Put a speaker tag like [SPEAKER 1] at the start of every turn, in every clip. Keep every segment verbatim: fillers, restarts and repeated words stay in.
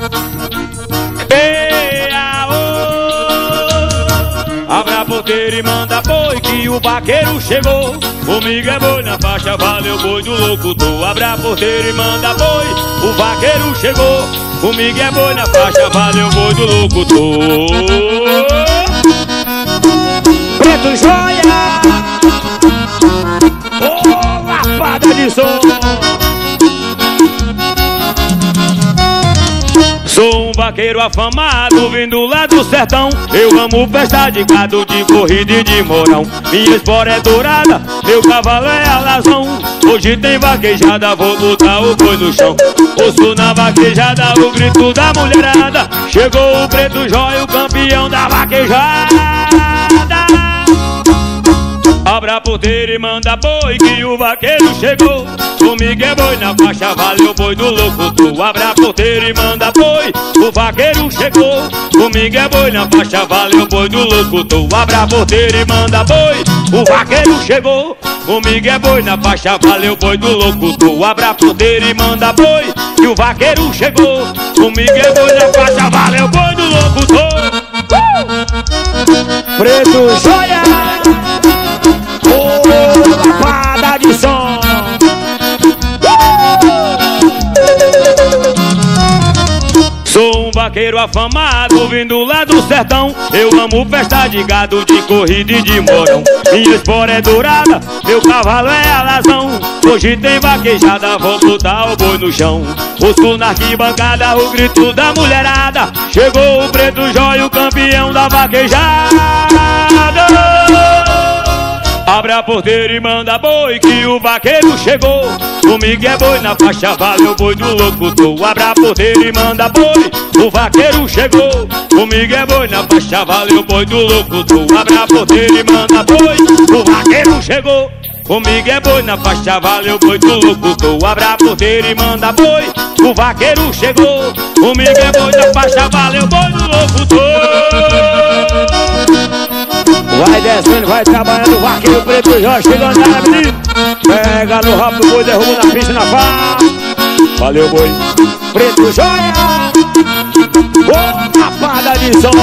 [SPEAKER 1] Ei, aô, abre a porteira e manda boi que o vaqueiro chegou. Comigo é boi na faixa, valeu boi do locutor. Abre a porteira e manda boi, o vaqueiro chegou. Comigo é boi na faixa, valeu boi do locutor. Preto Joia, ô, lapada de som. Sou um vaqueiro afamado, vindo lá do sertão. Eu amo festa de gado, de corrida e de morão. Minha espora é dourada, meu cavalo é alazão. Hoje tem vaquejada, vou botar o boi no chão. Ouço na vaquejada o grito da mulherada. Chegou o Preto Joia, o campeão da vaquejada. Abre a porteira e manda boi que o vaqueiro chegou. Comigo é boi na faixa, valeu boi do locutor. Abre a porteira e manda boi, o vaqueiro chegou. Comigo é boi na faixa, valeu boi do locutor. Abre a porteira e manda boi, o vaqueiro chegou. Comigo é boi na faixa, valeu boi do locutor. Abre a porteira e manda boi, e o vaqueiro chegou. Comigo é boi na faixa, valeu boi do locutor. uh! Preto Joia, ô, lapada de som. Sou um vaqueiro afamado, vindo lá do sertão. Eu amo festa de gado, de corrida e de morão. Minha espora é dourada, meu cavalo é alazão. Hoje tem vaquejada, vou botar o boi no chão. Ouço na arquibancada o grito da mulherada. Chegou o Preto Joia, o campeão da vaquejada. Abre a porteira e manda boi que o vaqueiro chegou. Comigo é boi na faixa, valeu boi do locutor. Abre a porteira e manda boi, o vaqueiro chegou. Comigo é boi na faixa, valeu boi do locutor. Abre a porteira e manda boi, o vaqueiro chegou. Comigo é boi na faixa, valeu boi do locutor. Abre a porteira e manda boi, o vaqueiro chegou. Comigo é boi na faixa, valeu boi do locutor. Vai descendo, vai trabalhando, o vaqueiro Preto Joia chegando na avenida. Pega no rabo do boi, derruba na pista na pá. Valeu boi, Preto Joia, ô, lapada de som.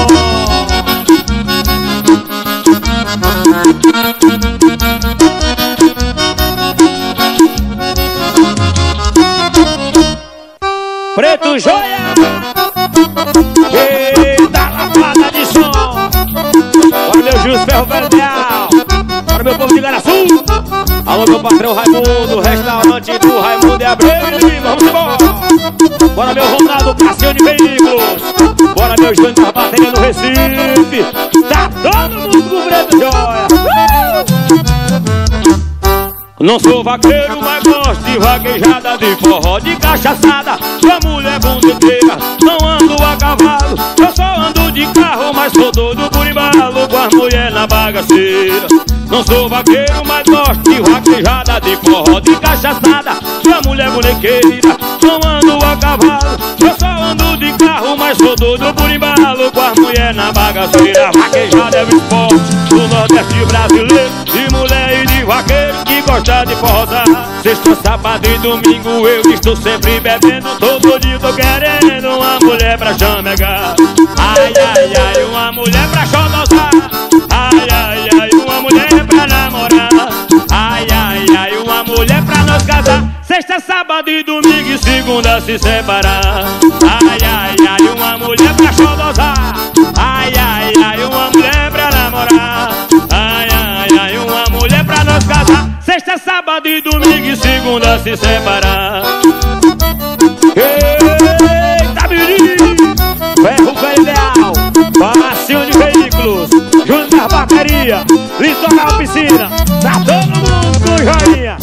[SPEAKER 1] Preto Joia, eita, lapada de som. Olha meu Jus Ferro Verdeal, olha meu povo de Garaçu. Alô meu patrão Raimundo, restaurante do Raimundo e Abreu e Lima, vamos embora. Bora meu Ronaldo, Cassione Veículos. Bora meu Júnior da bateria no Recife. Tá todo mundo com o Preto Joia. Não sou vaqueiro, mas gosto de vaquejada, de forró, de cachaçada. Sua mulher bundeteira, não ando a cavalo. Eu só ando de carro, mas sou doido por embalo, com as mulheres na bagaceira. Não sou vaqueiro, mas gosto de vaquejada, de forró, de cachaçada. Sua mulher bonequeira, não ando a cavalo. Eu só ando de carro, mas sou doido por embalo, com as mulheres na bagaceira. Vaquejada é o esporte do Nordeste brasileiro, de mulher e de vaqueiro que gosta de forrosar. Sexta, sábado e domingo eu estou sempre bebendo. Todo dia tô querendo uma mulher pra chamegar. Ai, ai, ai, uma mulher pra xodosar. Ai, ai, ai, uma mulher pra namorar. Ai, ai, ai, uma mulher pra nós casar. Sexta, sábado e domingo e segunda se separar. Ai, ai, ai, uma mulher pra xodosar. Ai, ai, ai, uma mulher pra namorar. Ai, ai, ai, uma mulher pra nós casar. Sexta, sábado e domingo e segunda se separar. Eita, menino! Ferro Verdeal, Cassione Veículos, Júnior da bateria, Litoral Piscina. Tá todo mundo com joinha.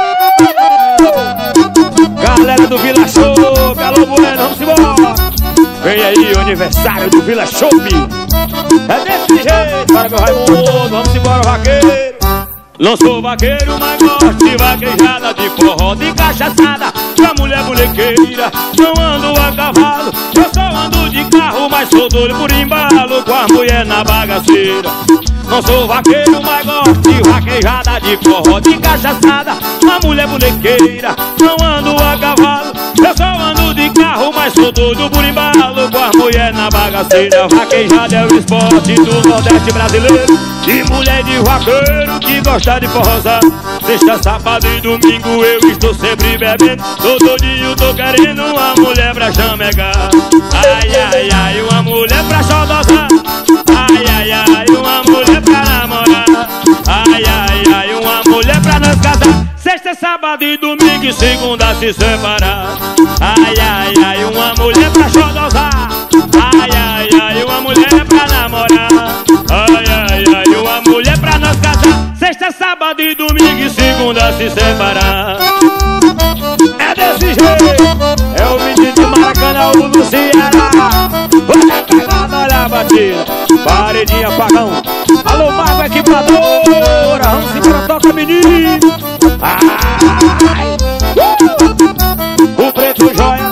[SPEAKER 1] Galera do Vila Chopp, alô Bueno, vamos embora. Vem aí o aniversário do Vila Chopp. É desse jeito, para meu Raimundo, vamos embora, vaqueiro. Não sou vaqueiro, mas gosto de vaquejada, de forró, de cachaçada. Pra mulher bonequeira, não ando a cavalo. Eu só ando de carro, mas sou doido por embalo, com as mulheres na bagaceira. Não sou vaqueiro, mas gosto de vaquejada, de forró, de cachaçada. Uma mulher bonequeira, não ando a cavalo. Eu só ando de carro, mas mas sou doido por embalo. Com a mulher na bagaceira, vaquejada é o esporte do Nordeste brasileiro. E mulher de vaqueiro que gosta de forrosar. Sexta, sábado e domingo eu estou sempre bebendo. Todo dia eu tô querendo uma mulher pra chamegar. Ai, ai, ai, uma mulher pra xodosar. Ai, ai, ai, uma mulher pra namorar. Ai, ai, ai, uma mulher pra nós casar. Sexta, sábado e domingo e segunda se separar. Ai, ai, ai, uma mulher pra xodosar. Ai, ai, ai, uma mulher pra namorar. Ai, ai, ai, uma mulher pra nós casar. Sexta, sábado e domingo e segunda se separar. É desse jeito. É o menino de Maracanã, o do Ceará. Olha a batida, paredinha pagão. Alô, Marco Equipadora. Vamos embora, toca menino. Ai, uh! O Preto Joia.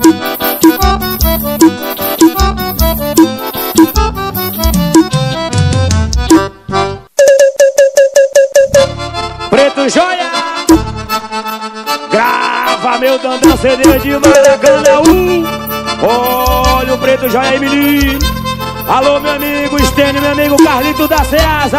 [SPEAKER 1] Preto Joia. Grava meu dandão C D de Maracanã. Uh! Olha o Preto Joia aí, menino. Alô, meu amigo Estênio, meu amigo Carlito da Ceasa.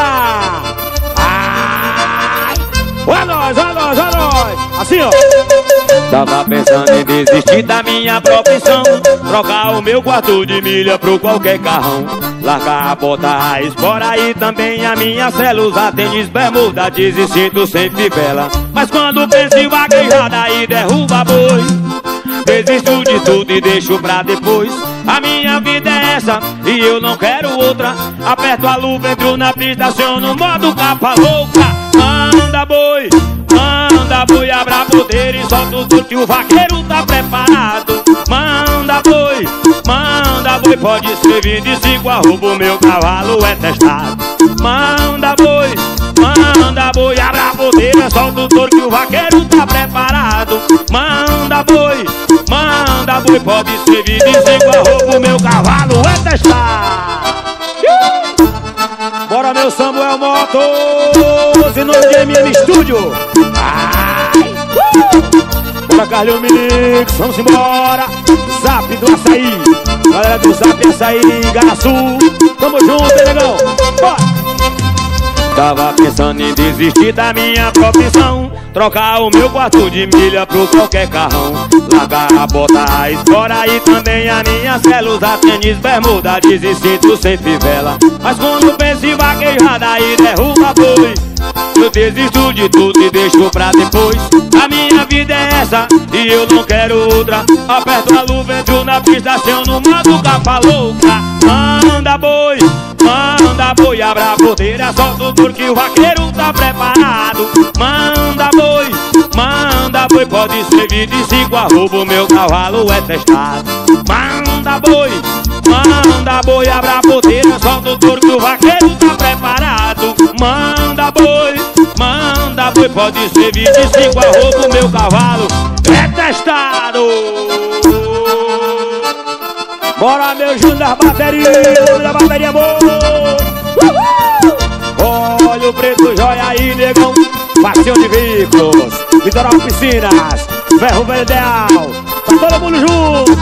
[SPEAKER 1] Ai! Olha nós, olha nós, olha nós. Assim, ó. Tava pensando em desistir da minha profissão, trocar o meu quarto de milha pro qualquer carrão, largar a bota, a espora e também a minha celusa, tênis, bermuda, jeans e cinto sem fivela. Mas quando penso em vaquejada aí derruba boi, desisto de tudo e deixo pra depois. A minha vida é essa e eu não quero outra. Aperto a luva, entro na pista, aciono o modo capa louca. Manda boi, manda boi, abra poder e solta o touro que o vaqueiro tá preparado. Manda boi, manda boi, pode ser vinte e cinco arroba, o meu cavalo é testado. Manda boi, manda boi, abra a poder, solta o touro que o vaqueiro tá preparado. Manda boi, manda boi, pode ser vinte e cinco arroba, o meu cavalo é testado. Bora, meu Samuel Motos, em nome de M M Studio. Ai, uh! Bora, Carlinhos Mix, vamos embora. Zap do Açaí, galera do Zap Açaí, Garaçu. Tamo junto, hein, negão? Bora! Tava pensando em desistir da minha profissão, trocar o meu quarto de milha pro qualquer carrão, largar a bota, a espora e também a minha celusa, tênis, bermuda, jeans e cinto sem fivela. Mas quando penso em vaquejada aí derruba boi, eu desisto de tudo e deixo pra depois. A minha vida é essa e eu não quero outra. Aperto a luva, entro na pista, aciono o modo capa louca. Manda boi, manda boi, abra a porteira, solta o touro que o vaqueiro tá preparado. Manda boi, manda boi, pode ser vinte e cinco arroba, o meu cavalo é testado. Manda boi, manda boi, abra a porteira, solta o touro que o vaqueiro tá preparado. Manda boi, manda boi, pode ser vinte e cinco arroba, o meu cavalo é testado. Bora, meu Júnior das baterias, da bateria boa. Olha o Preto Joia aí, negão. Passeio de veículos, Litoral Piscinas, Ferro Velho Ideal. Tá todo mundo junto.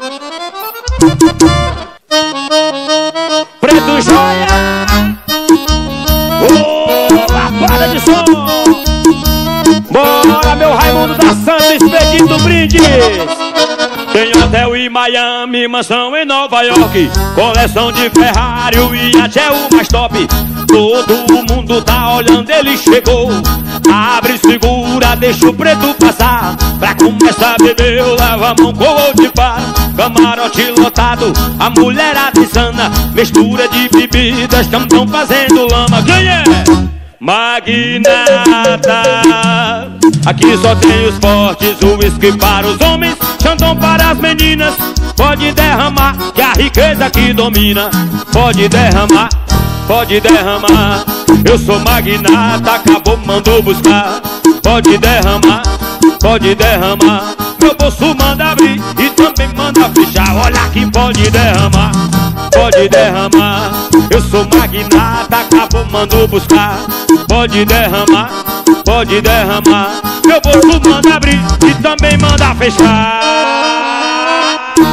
[SPEAKER 1] Preto Joia. Ô, lapada de som. Bora, meu Raimundo da Santa, expedindo brindes. Tem hotel em Miami, mansão em Nova York, coleção de Ferrari, o iate é o mais top. Todo mundo tá olhando, ele chegou. Abre, segura, deixa o preto passar. Pra começar a beber, eu levo a mão com o outro par. Camarote lotado, a mulherada insana, mistura de bebidas, tão tão fazendo lama. Quem é? Magnata. Aqui só tem os fortes, o uísque para os homens, Xandão para as meninas. Pode derramar, que a riqueza que domina. Pode derramar, pode derramar. Eu sou magnata, acabou, mandou buscar. Pode derramar, pode derramar. Meu bolso manda abrir e também manda fechar. Olha que pode derramar, pode derramar. Eu sou magnata, acabou, mandou buscar. Pode derramar, pode derramar. Meu bolso manda abrir e também manda fechar.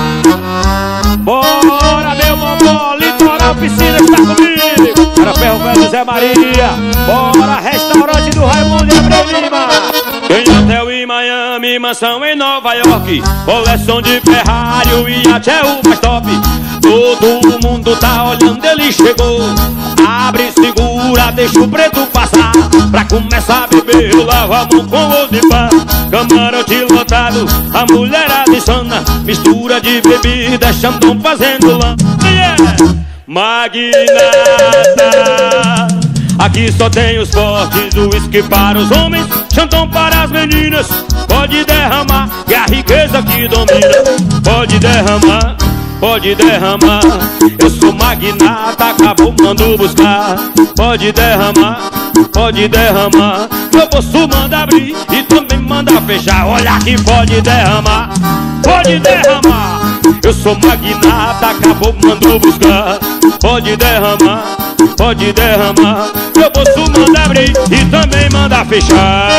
[SPEAKER 1] Bora, meu bobó, litoral, piscina está comigo. Para Ferro Velho, Zé Maria. Bora, restaurante do Raimundo e Abreu Lima. Tem hotel em Miami, mansão em Nova York, coleção de Ferrari, o iate é o mais top. Todo mundo tá olhando, ele chegou. Abre, segura, deixa o preto passar. Pra começar a beber, eu lavo a mão com o de pá. Camarote lotado, a mulherada insana, mistura de bebida, Xandão fazendo lã. Yeah! Magnata, aqui só tem os fortes, o uísque para os homens, Xandão para as meninas. Pode derramar, que a riqueza que domina. Pode derramar, pode derramar, eu sou magnata, acabou, mando buscar. Pode derramar, pode derramar, eu posso mandar abrir e também mandar fechar. Olha aqui, pode derramar, pode derramar, eu sou magnata, acabou, mando buscar. Pode derramar, pode derramar, eu posso mandar abrir e também mandar fechar.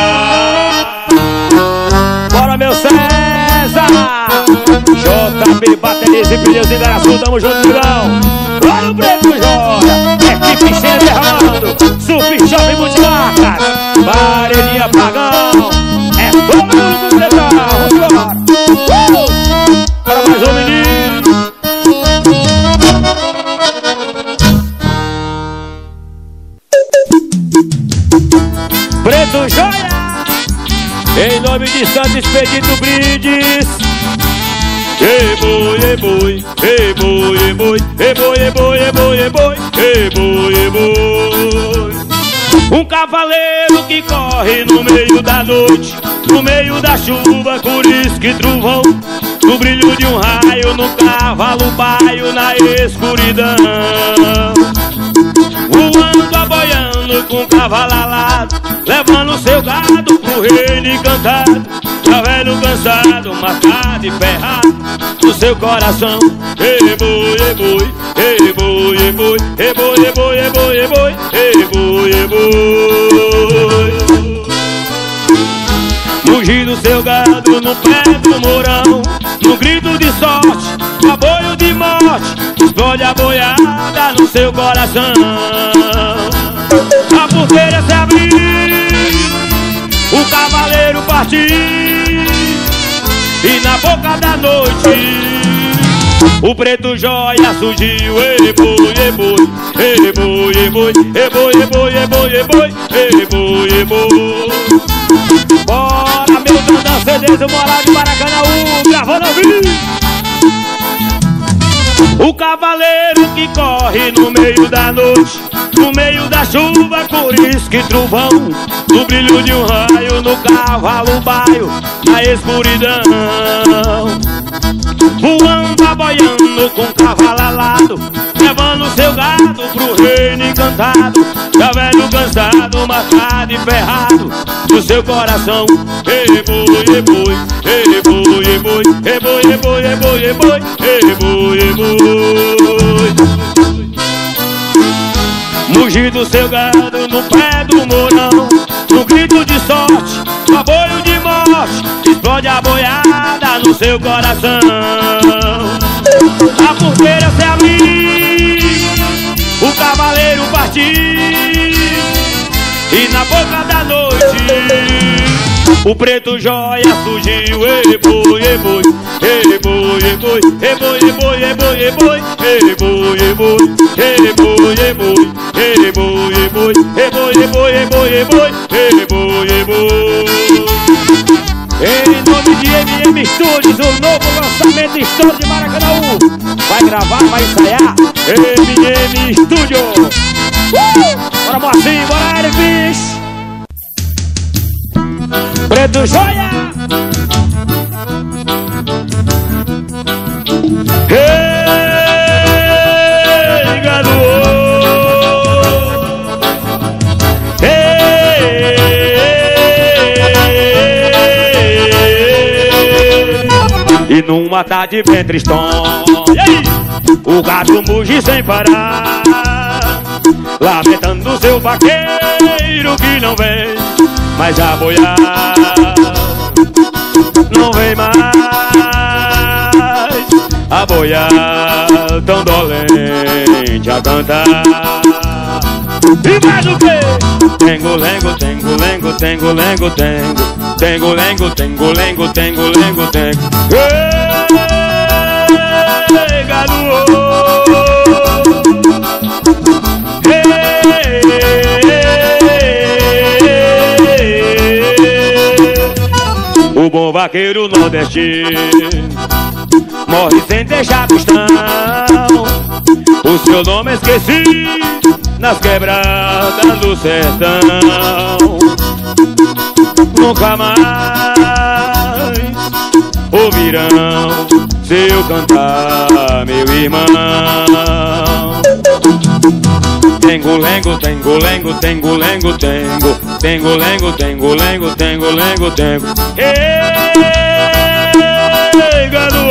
[SPEAKER 1] Bora, meu César! J B Baterias e Pneus em Garaçu, tamo junto, Milão. Olha o Preto Joia, equipe cheia derramando, Super Shopping Multimarcas, Varelinha Pagão, é todo mundo com Pretão. Vamos embora. Uh! Para mais um menino. Preto Joia, em nome de Santo Expedito Brindes. Ei boi, ei boi, ei boi, ei boi, ei boi, ei boi, ei boi, ei boi, ei boi, ei boi. Um cavaleiro que corre no meio da noite, no meio da chuva, curisca e trovão, no brilho de um raio, no cavalo baio, na escuridão. Voando, aboiando com o cavalo alado, levando seu gado pro reino encantado. Tá velho cansado, marcado e ferrado no seu coração. Ei boi, ei boi, ei boi, ei boi, ei boi, ei boi, ei boi, ei boi, ei boi, ei boi. Mugindo seu gado no pé do mourão, no grito de sorte, aboio de morte, explode a boiada no seu coração. A porteira se abriu, o cavaleiro partiu, e na boca da noite o Preto Joia surgiu. Ei boi, ei boi, ei boi, ei boi, ei boi, ei boi, ei boi, ei boi, ei boi, ei boi. Bora, meu grandão C Ds, o Moral de Maracanaú, gravando ao vivo. O cavaleiro que corre no meio da noite, no meio da chuva, curisca e trovão, no brilho de um raio, no cavalo baio, na escuridão. Voando, aboiando com o cavalo alado, levando seu gado pro reino encantado. Tá velho cansado, marcado e ferrado no seu coração. Ei boi, ei boi, ei boi, ei boi, ei boi, ei boi, ei boi, ei boi, ei boi, ei boi. Mugindo seu gado no pé do mourão, no grito de sorte, aboio de morte, explode a boiada no seu coração. A porteira se abriu, o cavaleiro partiu, e na boca da noite o Preto Joia surgiu. Ei boi, ei boi, ei boi, ei boi, ei boi, ei boi, ei boi, ei boi, ei boi, ei boi, ei boi, ei boi, ei boi, ei boi, ei boi, ei boi, ei boi, ei boi, ei boi, ei boi. Em nome de M M Studios, o novo lançamento Estouro de Maracanaú. Vai gravar, vai ensaiar, M M Studios. Uh! Bora Moacir, bora Elvis. Preto Joia. Ei, gado. Ei, e numa tarde bem tristonha, o gado muge sem parar, lamentando seu vaqueiro que não vem mais a boiar. Não vem mais, a boiar, tão dolente a cantar. E mais o que? Tengo, lengo, tengo, lengo, tengo, lengo, tengo. Tengo, lengo, tengo, lengo, tengo, lengo, tengo. Ei, gado, o bom vaqueiro nordestino morre sem deixar pistão. O seu nome esqueci nas quebradas do sertão. Nunca mais ouvirão seu cantar, meu irmão. Tengo, lengo, tengo, lengo, tengo, lengo, tengo. Tengo, lengo, tengo, lengo, tengo, lengo, tengo. Ei, gado,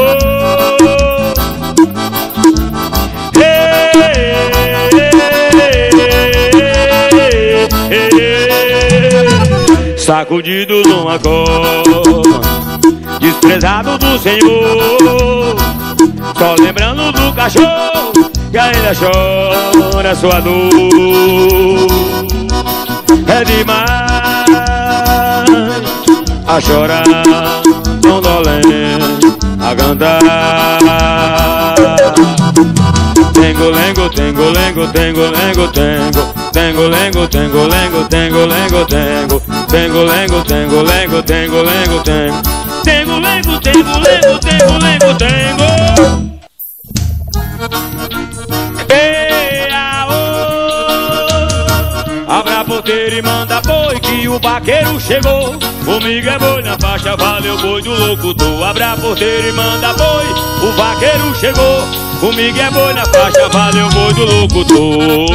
[SPEAKER 1] sacudido numa cor, desprezado do Senhor, só lembrando do cachorro que ainda chora sua dor. É demais a chorar, tão dolente a cantar. Tengo, lengo, tengo, lengo, tengo, lengo, tengo. Tengo, lengo, tengo, lengo, tengo, lengo, tengo. Tengo, lengo, tengo, lengo, tengo, lengo, tengo. Tengo, lengo, tengo, lengo, tengo, lengo, tengo. Ei, abra a porteira e manda boi que o vaqueiro chegou. Comigo é boi na faixa, valeu boi do locutor. Abra a porteira e manda boi, o vaqueiro chegou. Comigo é boi na faixa, valeu boi do locutor.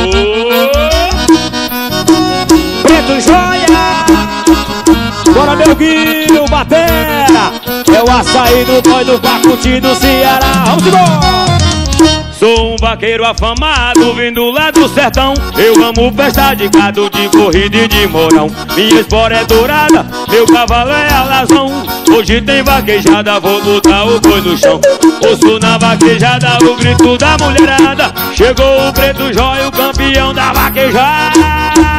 [SPEAKER 1] Preto Joia, bora meu guio, batera. É o açaí do boi do Pacuti do Ceará. Vamos embora! Sou um vaqueiro afamado, vindo lá do sertão. Eu amo festa de gado, de corrida e de morão. Minha espora é dourada, meu cavalo é alazão. Hoje tem vaquejada, vou botar o boi no chão. Ouço na vaquejada o grito da mulherada. Chegou o Preto Joia, o campeão da vaquejada.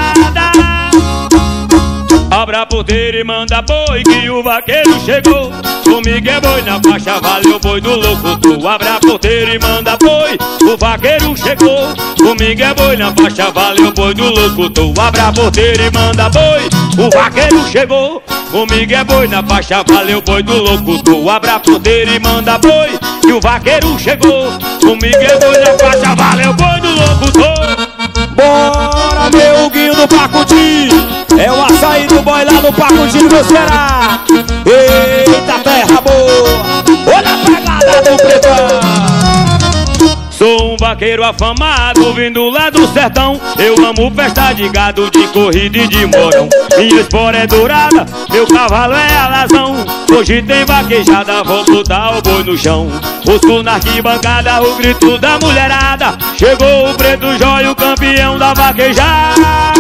[SPEAKER 1] Abra a porteira e manda boi que o vaqueiro chegou. Comigo é boi na faixa, valeu boi do locutor. Abra a porteira e manda boi, o vaqueiro chegou. Comigo é boi na faixa, valeu boi do locutor. Abra a porteira e manda boi, o vaqueiro chegou. Comigo é boi na faixa, valeu boi do locutor. Abra a porteira e manda boi, e o vaqueiro chegou. Comigo é boi na faixa, valeu boi do locutor. Bora meu guinho do Pacuti, é o açaí do boi lá no Pacuti do Ceará. Eita terra boa, olha a pegada do Pretão. Sou um vaqueiro afamado, vindo lá do sertão. Eu amo festa de gado, de corrida e de morão. Minha espora é dourada, meu cavalo é alazão. Hoje tem vaquejada, vou botar o boi no chão. Ouço na arquibancada o grito da mulherada. Chegou o Preto Joia, o campeão da vaquejada.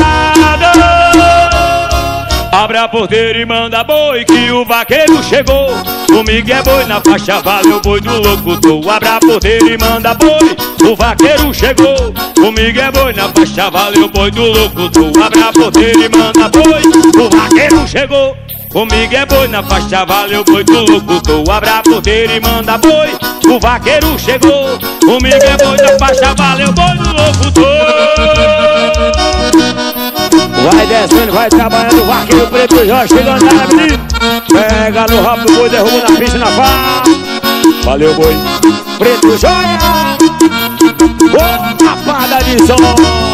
[SPEAKER 1] Abra a porteira e manda boi que o vaqueiro chegou. Comigo é boi na faixa, valeu boi do locutor. Abra a porteira e manda boi, o vaqueiro chegou. Comigo é boi na faixa, valeu boi do locutor. Abra a porteira e manda boi, o vaqueiro chegou. Comigo é boi na faixa, valeu boi do locutor. Abra a porteira e manda boi, o vaqueiro chegou. Comigo é boi na faixa, valeu boi do locutor. Vai descendo, vai trabalhando, o vaqueiro Preto Joia chegando na avenida. Pega no rabo do boi, derruba na pista, na pá. Valeu boi, Preto Joia, boa fada de som.